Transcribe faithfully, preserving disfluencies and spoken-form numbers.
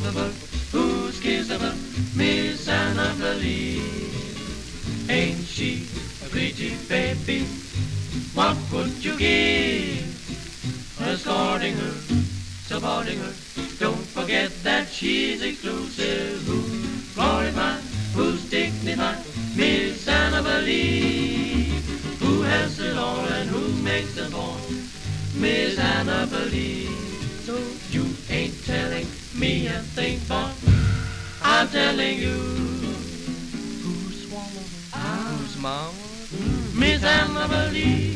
kissable? Who's kissable? Miss Annabelle. Ain't she a pretty baby? What would you give? Escorting her, supporting her. Don't forget that she's exclusive. Who's glorified? Who's dignified? Miss Annabelle. Who has it all and who makes them all? Miss Annabelle. So you ain't telling me a thing, but I'm telling you. Who's swallowed? Ah. Who's mama? Mm. Miss Annabelle.